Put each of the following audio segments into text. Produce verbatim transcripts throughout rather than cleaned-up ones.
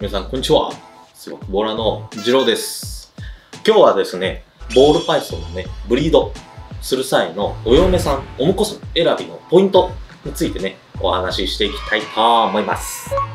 皆さん、こんにちは。スバクボラのジローです。今日はですね、ボールパイソンのね、ブリードする際のお嫁さん、お婿さん選びのポイントについてね、お話ししていきたいと思います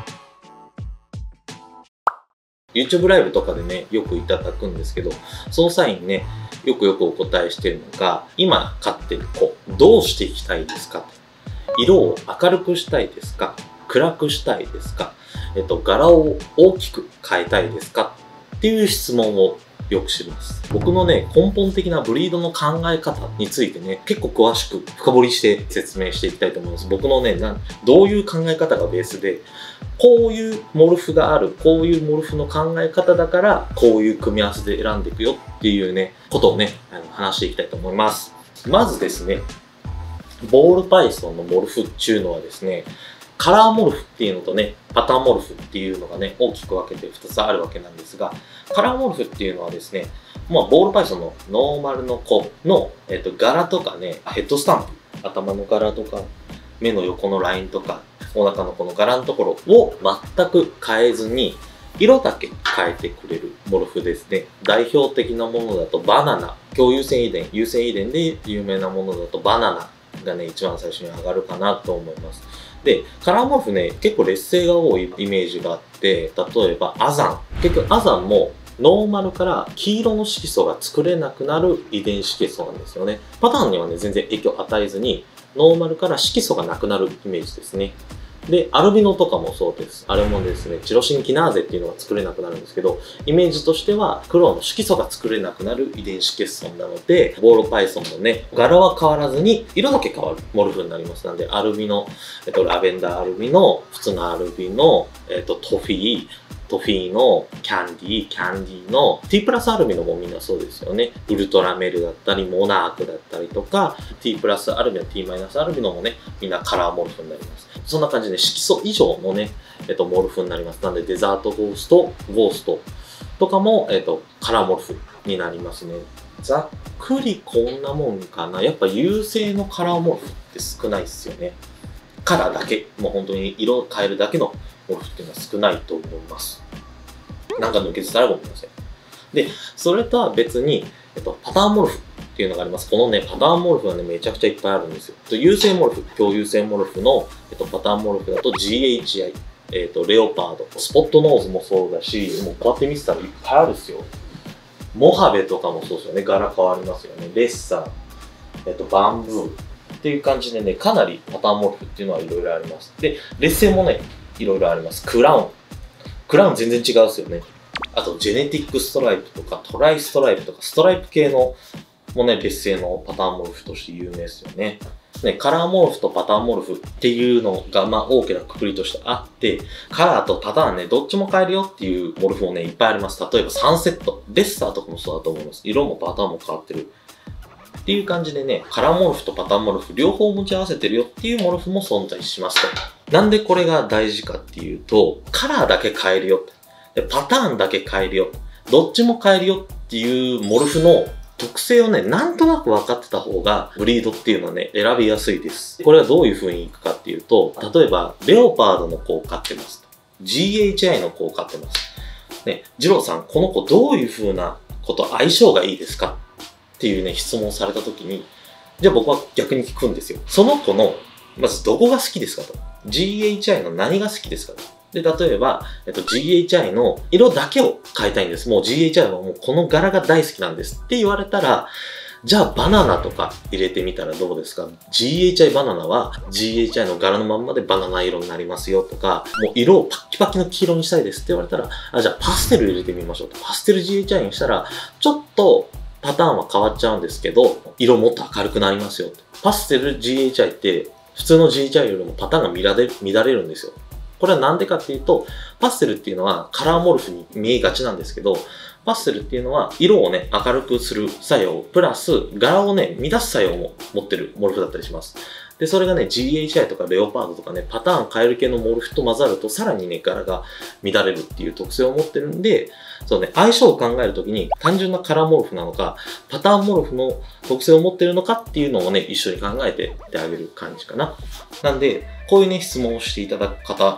。YouTube ライブとかでね、よくいただくんですけど、その際にね、よくよくお答えしているのが、今飼ってる子、どうしていきたいですか？色を明るくしたいですか？暗くしたいですか？えっと、柄を大きく変えたいですか？っていう質問をよく知ります。僕のね、根本的なブリードの考え方についてね、結構詳しく深掘りして説明していきたいと思います。僕のね、なんどういう考え方がベースで、こういうモルフがある、こういうモルフの考え方だから、こういう組み合わせで選んでいくよっていうね、ことをね、あの話していきたいと思います。まずですね、ボールパイソンのモルフっていうのはですね、カラーモルフっていうのとね、パターンモルフっていうのがね、大きく分けてふたつあるわけなんですが、カラーモルフっていうのはですね、まあ、ボールパイソンのノーマルの子の、えっと、柄とかね、ヘッドスタンプ、頭の柄とか、目の横のラインとか、お腹のこの柄のところを全く変えずに、色だけ変えてくれるモルフですね。代表的なものだとバナナ、強有性遺伝、有性遺伝で有名なものだとバナナがね、一番最初に上がるかなと思います。で、カラーモルフね、結構劣勢が多いイメージがあって、例えばアザン。結局アザンもノーマルから黄色の色素が作れなくなる遺伝子欠損なんですよね。パターンにはね、全然影響を与えずに、ノーマルから色素がなくなるイメージですね。で、アルビノとかもそうです。あれもですね、チロシンキナーゼっていうのが作れなくなるんですけど、イメージとしては黒の色素が作れなくなる遺伝子欠損なので、ボールパイソンもね、柄は変わらずに色だけ変わるモルフになります。なんで、アルビノ、えっと、ラベンダーアルビノ、普通のアルビノ、えっと、トフィー、トフィーのキャンディー、キャンディーの T プラスアルビノもみんなそうですよね。ウルトラメルだったり、モナークだったりとか、T プラスアルビノ、T マイナスアルビノもね、みんなカラーモルフになります。そんな感じで色素以上のね、えっと、モルフになります。なんで、デザートゴースト、ゴーストとかも、えっと、カラーモルフになりますね。ざっくりこんなもんかな。やっぱ優勢のカラーモルフって少ないっすよね。カラーだけ。もう本当に色を変えるだけのモルフっていうのは少ないと思います。なんか抜けてたらごめんなさい。で、それとは別に、えっと、パターンモルフっていうのがあります。このね、パターンモルフはね、めちゃくちゃいっぱいあるんですよ。優勢モルフ、強優勢モルフの、えっと、パターンモルフだと ジーエイチアイ、えっと、レオパード、スポットノーズもそうだし、もうこうやって見てたらいっぱいあるんですよ。モハベとかもそうですよね。柄変わりますよね。レッサー、えっと、バンブーっていう感じでね、かなりパターンモルフっていうのはいろいろあります。で、劣勢もね、いろいろあります。クラウン。クラウン全然違うですよね。あと、ジェネティックストライプとか、トライストライプとか、ストライプ系のもね、劣勢のパターンモルフとして有名ですよね。ね、カラーモルフとパターンモルフっていうのが、まあ、大きな括りとしてあって、カラーとパターンね、どっちも変えるよっていうモルフもね、いっぱいあります。例えばサンセット。レッサーとかもそうだと思います。色もパターンも変わってる。っていう感じでね、カラーモルフとパターンモルフ両方持ち合わせてるよっていうモルフも存在しますと。なんでこれが大事かっていうと、カラーだけ変えるよ。でパターンだけ変えるよ。どっちも変えるよっていうモルフの特性をね、なんとなく分かってた方が、ブリードっていうのはね、選びやすいです。これはどういう風にいくかっていうと、例えば、レオパードの子を飼ってますと。ジーエイチアイ の子を飼ってます。ね、ジローさん、この子どういう風な子と相性がいいですかっていうね、質問された時に、じゃあ僕は逆に聞くんですよ。その子の、まずどこが好きですかと。ジーエイチアイ の何が好きですかと。で、例えば、えっと、ジーエイチアイ の色だけを変えたいんです。もう ジーエイチアイ はもうこの柄が大好きなんですって言われたら、じゃあバナナとか入れてみたらどうですか？ ジーエイチアイ バナナは ジーエイチアイ の柄のまんまでバナナ色になりますよとか、もう色をパッキパキの黄色にしたいですって言われたら、あ、じゃあパステル入れてみましょうと。パステル ジーエイチアイ にしたら、ちょっとパターンは変わっちゃうんですけど、色もっと明るくなりますよと。パステル ジーエイチアイ って普通の ジーエイチアイ よりもパターンが乱れる、乱れるんですよ。これはなんでかっていうと、パステルっていうのはカラーモルフに見えがちなんですけど、パステルっていうのは色をね、明るくする作用、プラス柄をね、乱す作用も持ってるモルフだったりします。で、それがね、ジーエイチアイ とかレオパードとかね、パターン変える系のモルフと混ざると、さらにね、柄が乱れるっていう特性を持ってるんで、そうね、相性を考えるときに、単純なカラーモルフなのか、パターンモルフの特性を持ってるのかっていうのをね、一緒に考えてってあげる感じかな。なんで、こういうね、質問をしていただく方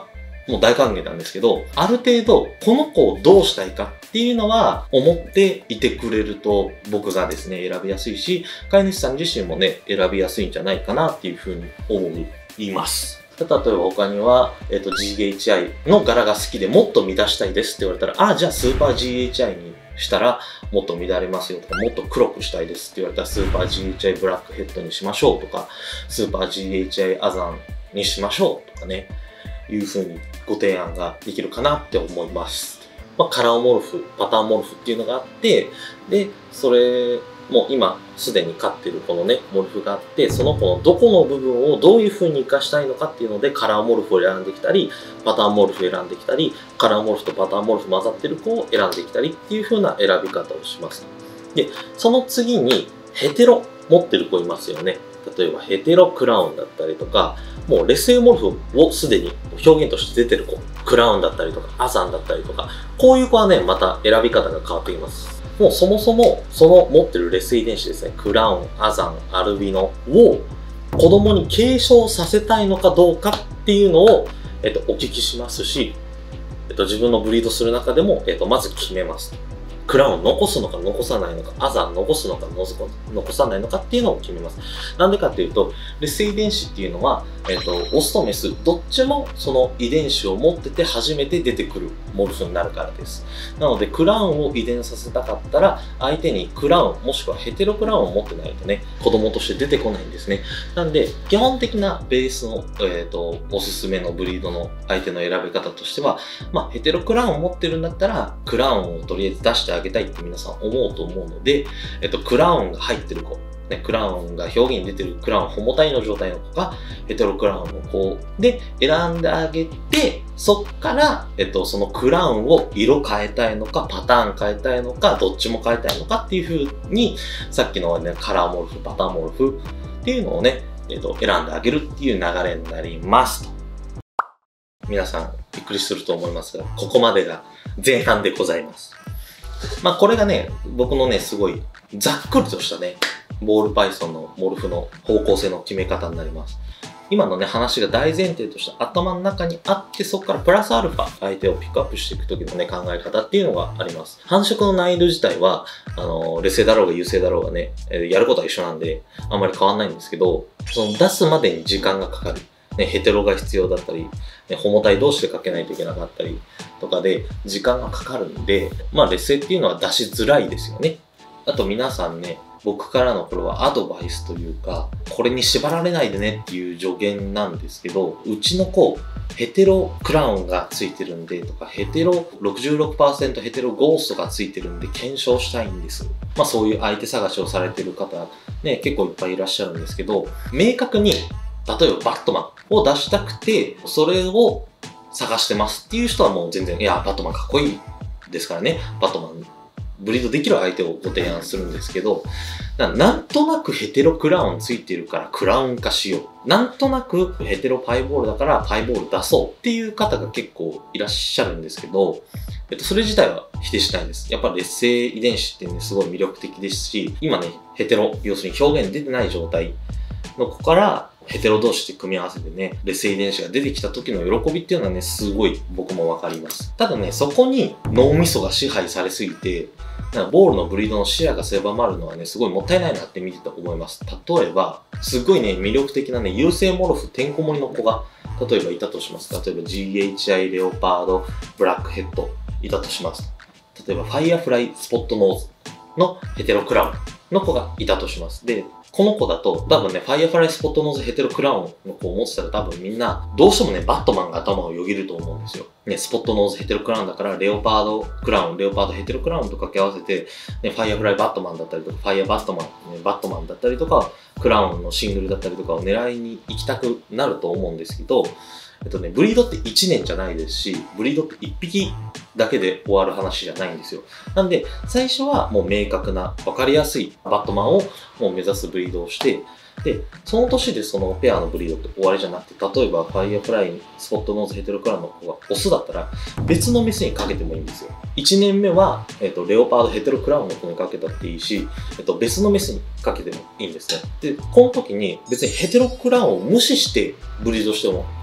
もう大歓迎なんですけど、ある程度この子をどうしたいかっていうのは思っていてくれると僕がですね、選びやすいし、飼い主さん自身もね、選びやすいんじゃないかなっていうふうに思います。例えば他には、えっと、ジーエイチアイ の柄が好きでもっと乱したいですって言われたら、ああ、じゃあスーパー ジーエイチアイ にしたらもっと乱れますよとか、もっと黒くしたいですって言われたらスーパー ジーエイチアイ ブラックヘッドにしましょうとか、スーパー ジーエイチアイ アザンにしましょうとかね、いう風にご提案ができるかなって思います。まあ、カラーモルフ、パターンモルフっていうのがあって、で、それもう今すでに飼ってるこのね、モルフがあって、その子のどこの部分をどういう風に活かしたいのかっていうので、カラーモルフを選んできたり、パターンモルフを選んできたり、カラーモルフとパターンモルフ混ざってる子を選んできたりっていう風な選び方をします。で、その次にヘテロ持ってる子いますよね。例えばヘテロクラウンだったりとか、もうレスエモルフをすでに表現として出てる子、クラウンだったりとか、アザンだったりとか、こういう子はね、また選び方が変わってきます。もうそもそもその持ってるレス遺伝子ですね、クラウン、アザン、アルビノを子供に継承させたいのかどうかっていうのを、えっと、お聞きしますし、えっと、自分のブリードする中でも、えっと、まず決めます。クラウン残すのか残さないのか、アザン残すのか残さないのかっていうのを決めます。なんでかっていうと、レス遺伝子っていうのは、えっと、オスとメス、どっちもその遺伝子を持ってて初めて出てくるモルフになるからです。なので、クラウンを遺伝させたかったら、相手にクラウン、もしくはヘテロクラウンを持ってないとね、子供として出てこないんですね。なんで、基本的なベースの、えっと、おすすめのブリードの相手の選び方としては、まあ、ヘテロクラウンを持ってるんだったら、クラウンをとりあえず出してあげたいって皆さん思うと思うので、えっと、クラウンが入ってる子、ね、クラウンが表現に出てるクラウンホモ体の状態の子か、ヘテロクラウンの子で選んであげて、そっから、えっと、そのクラウンを色変えたいのか、パターン変えたいのか、どっちも変えたいのかっていう風に、さっきのね、カラーモルフ、パターンモルフっていうのをね、えっと、選んであげるっていう流れになりますと。皆さん、びっくりすると思いますが、ここまでが前半でございます。まあこれがね、僕のね、すごいざっくりとしたね、ボールパイソンのモルフの方向性の決め方になります。今のね、話が大前提として頭の中にあって、そこからプラスアルファ、相手をピックアップしていくときのね、考え方っていうのがあります。繁殖の難易度自体は、あの、劣勢だろうが優勢だろうがね、やることは一緒なんで、あんまり変わんないんですけど、その出すまでに時間がかかる。ね、ヘテロが必要だったり、ね、ホモ体同士でかけないといけなかったりとかで時間がかかるんで、まあ劣勢っていうのは出しづらいですよね。あと皆さんね、僕からのこれはアドバイスというか、これに縛られないでねっていう助言なんですけど、うちの子、ヘテロクラウンがついてるんでとか、ヘテロ ろくじゅうろくパーセント ヘテロゴーストがついてるんで検証したいんです。まあそういう相手探しをされてる方、ね、結構いっぱいいらっしゃるんですけど、明確に例えばバットマンを出したくて、それを探してますっていう人はもう全然、いや、バットマンかっこいいですからね。バットマン、ブリードできる相手をご提案するんですけど、なんとなくヘテロクラウンついてるからクラウン化しよう。なんとなくヘテロパイボールだからパイボール出そうっていう方が結構いらっしゃるんですけど、えっと、それ自体は否定しないです。やっぱり劣勢遺伝子ってね、すごい魅力的ですし、今ね、ヘテロ、要するに表現出てない状態の子から、ヘテロ同士で組み合わせてね、劣勢遺伝子が出てきた時の喜びっていうのはね、すごい僕もわかります。ただね、そこに脳みそが支配されすぎて、なんかボールのブリードの視野が狭まるのはね、すごいもったいないなって見てて思います。例えば、すごいね、魅力的なね、優勢モルフ、てんこ盛りの子が、例えばいたとします。例えば ジーエイチアイ レオパード、ブラックヘッド、いたとします。例えば、ファイアフライスポットノーズのヘテロクラウンの子がいたとします。で、この子だと多分ね、ファイアフライスポットノーズヘテロクラウンの子を持ってたら多分みんな、どうしてもね、バットマンが頭をよぎると思うんですよ。ね、スポットノーズヘテロクラウンだから、レオパードクラウン、レオパードヘテロクラウンと掛け合わせて、ね、ファイアフライバットマンだったりとか、ファイアバットマン、ね、バットマンだったりとか、クラウンのシングルだったりとかを狙いに行きたくなると思うんですけど、えっとね、ブリードっていちねんじゃないですし、ブリードっていっぴきだけで終わる話じゃないんですよ。なんで、最初はもう明確な、わかりやすいバットマンをもう目指すブリードをして、で、その年でそのペアのブリードって終わりじゃなくて、例えばファイアフライ、スポットノーズヘテロクラウンの子がオスだったら、別のメスにかけてもいいんですよ。いちねんめは、えっと、レオパードヘテロクラウンの子にかけたっていいし、えっと、別のメスにかけてもいいんですね。で、この時に別にヘテロクラウンを無視してブリードしても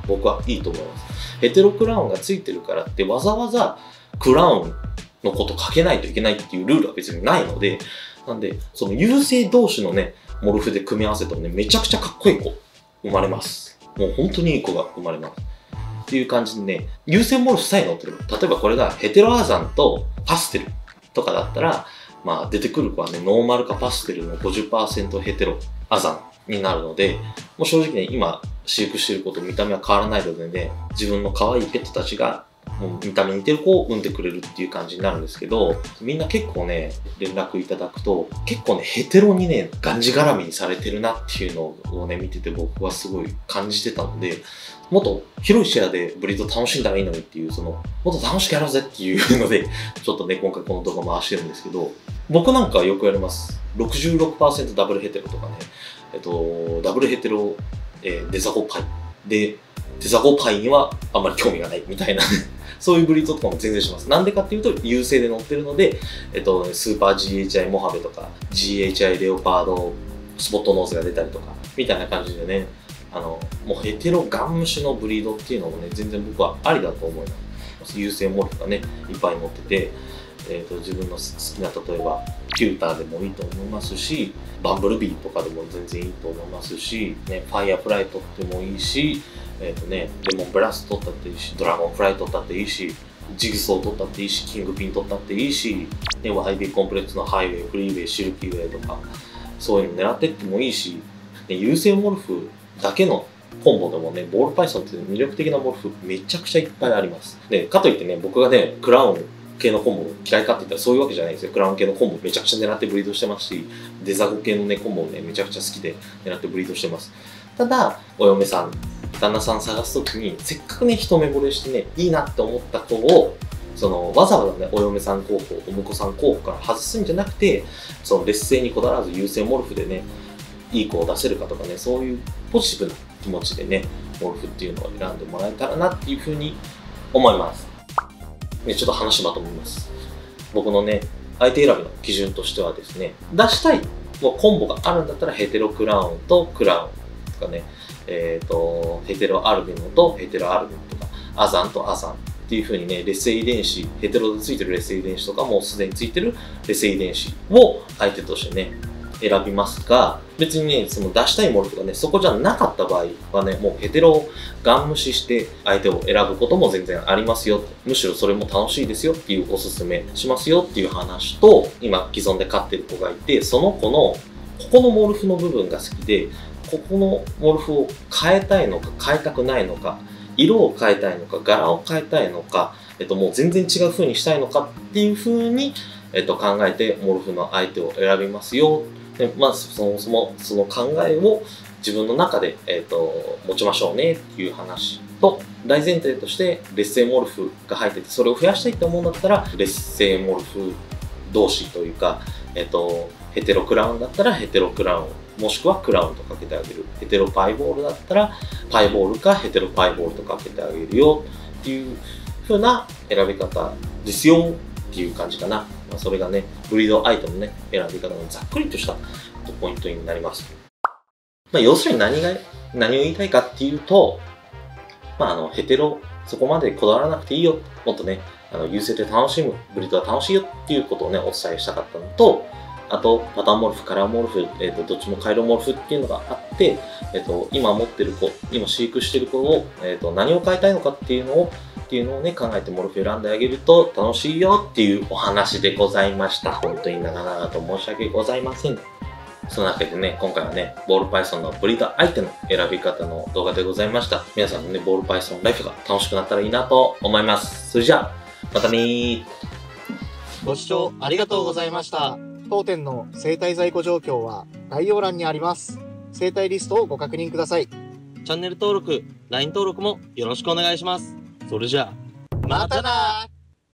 僕はいいと思います。ヘテロクラウンがついてるからってわざわざクラウンのことかけないといけないっていうルールは別にないので、なんで、その優勢同士のね、モルフで組み合わせてもね、めちゃくちゃかっこいい子生まれます。もう本当にいい子が生まれます。っていう感じでね、優勢モルフさえ乗ってれば、例えばこれがヘテロアザンとパステルとかだったら、まあ出てくる子はね、ノーマルかパステルの ごじゅっパーセント ヘテロアザンになるので、もう正直ね、今飼育してる子と見た目は変わらないのでね、自分の可愛いペットたちがもう見た目に似てる子を産んでくれるっていう感じになるんですけど、みんな結構ね、連絡いただくと、結構ね、ヘテロにね、がんじがらみにされてるなっていうのをね、見てて僕はすごい感じてたので、もっと広い視野でブリード楽しんだらいいのにっていう、その、もっと楽しくやろうぜっていうので、ちょっとね、今回この動画回してるんですけど、僕なんかはよくやります。ろくじゅうろくパーセント ダブルヘテロとかね、えっと、ダブルヘテロ、えー、デザゴパイ。で、デザゴパイにはあんまり興味がないみたいなそういうブリードとかも全然します。なんでかっていうと、優勢で乗ってるので、えっと、スーパー ジーエイチアイ モハベとか、ジーエイチアイ レオパード、スポットノーズが出たりとか、みたいな感じでね、あの、もうヘテロガンムシのブリードっていうのもね、全然僕はありだと思います。優勢モルフがね、いっぱい乗ってて、えーと、自分の好きな、例えば、キューターでもいいと思いますし、バンブルビーとかでも全然いいと思いますし、ね、ファイアフライ取ってもいいし、えっとね、レモンブラス取ったっていいし、ドラゴンフライ取ったっていいし、ジグソー取ったっていいし、キングピン取ったっていいし、ね、ワイビー コンプレックスのハイウェイ、フリーウェイ、シルキーウェイとか、そういうの狙ってってもいいし、ね、優勢モルフだけのコンボでもね、ボールパイソンって魅力的なモルフめちゃくちゃいっぱいあります。で、かといってね、僕がね、クラウン系のコンボ嫌いかって言ったらそういうわけじゃないんですよ。クラウン系のコンボめちゃくちゃ狙ってブリードしてますし、デザゴ系のね、コンボをね、めちゃくちゃ好きで狙ってブリードしてます。ただ、お嫁さん、旦那さん探すときに、せっかくね、一目惚れしてね、いいなって思った子を、その、わざわざね、お嫁さん候補、お婿さん候補から外すんじゃなくて、その劣勢にこだわらず優勢モルフでね、いい子を出せるかとかね、そういうポジティブな気持ちでね、モルフっていうのを選んでもらえたらなっていうふうに思います。ね、ちょっと話まとめます。僕のね、相手選びの基準としてはですね、出したいもうコンボがあるんだったらヘテロクラウンとクラウンとかね、えっと、ヘテロアルビノとヘテロアルビノとか、アザンとアザンっていう風にね、劣勢遺伝子、ヘテロでついてる劣勢遺伝子とかもうすでについてる劣勢遺伝子を相手としてね、選びますが、別にね、その出したいモルフがね、そこじゃなかった場合はね、もうヘテロをガン無視して相手を選ぶことも全然ありますよ。むしろそれも楽しいですよっていうおすすめしますよっていう話と、今既存で飼ってる子がいて、その子のここのモルフの部分が好きで、ここのモルフを変えたいのか変えたくないのか、色を変えたいのか柄を変えたいのか、えっともう全然違う風にしたいのかっていう風に、えっと考えてモルフの相手を選びますよ。でまずそもそもその考えを自分の中で、えー、と持ちましょうねっていう話と、大前提として劣勢モルフが入っててそれを増やしたいって思うんだったら劣勢モルフ同士というか、えー、とヘテロクラウンだったらヘテロクラウンもしくはクラウンとかけてあげる、ヘテロパイボールだったらパイボールかヘテロパイボールとかけてあげるよっていう風な選び方ですよっていう感じかな。まあ、それがね、ブリードアイテムのね、選び方のざっくりとしたポイントになります。まあ、要するに何が、何を言いたいかっていうと、まあ、あの、ヘテロ、そこまでこだわらなくていいよ。もっとね、あの、優勢で楽しむ、ブリードは楽しいよっていうことをね、お伝えしたかったのと、あと、パターンモルフ、カラーモルフ、えっと、どっちも回路モルフっていうのがあって、えっと、今持ってる子、今飼育してる子を、えっと、何を変えたいのかっていうのを、っていうのをね、考えてモルフ選んであげると楽しいよっていうお話でございました。本当に長々と申し訳ございません。その中でね、今回はね、ボールパイソンのブリード相手の選び方の動画でございました。皆さんのね、ボールパイソンライフが楽しくなったらいいなと思います。それじゃあ、またねー。 ご視聴ありがとうございました。当店の生体在庫状況は概要欄にあります。生体リストをご確認ください。チャンネル登録、ライン 登録もよろしくお願いします。それじゃあ、 またなー。